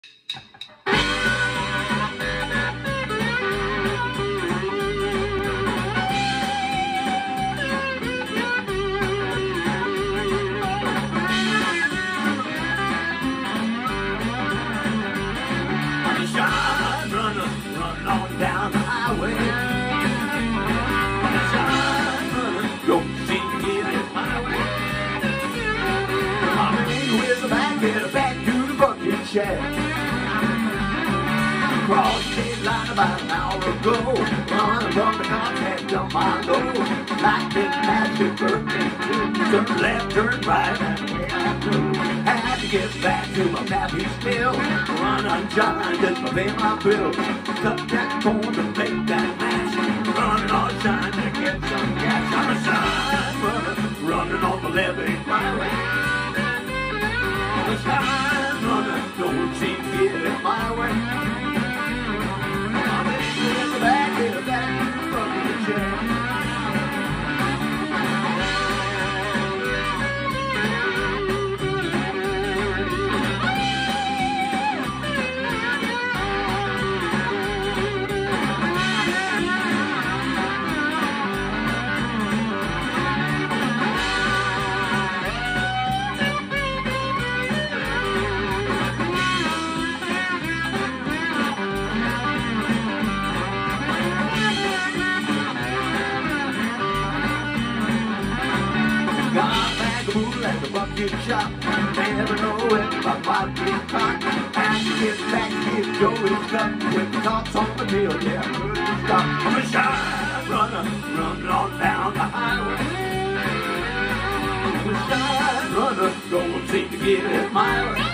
Shine runner, run on down the highway. Shine runner, don't seem to get in my way. I'm in with the back to the bucket shack. Crossed the state line about an hour ago. Running from the contact on my load. Like this magic birthday, turn left, turn right, and away I go. Had to get back to my nappy still. Run on John, just to pay my bill. Cut that corn to make that match. Running on shine to get some gas. I'm a shine runner, running on the levee highway. I'm a shine runner, don't seem to get in my way. I'm in the back to the bucket shack. At the bucket shop, never know when my body gets caught. As you get back, get going stuck with the tops on the hill, yeah, good to stop. I'm a shine runner, running on down the highway. I'm a shine runner, don't seem to get in my way.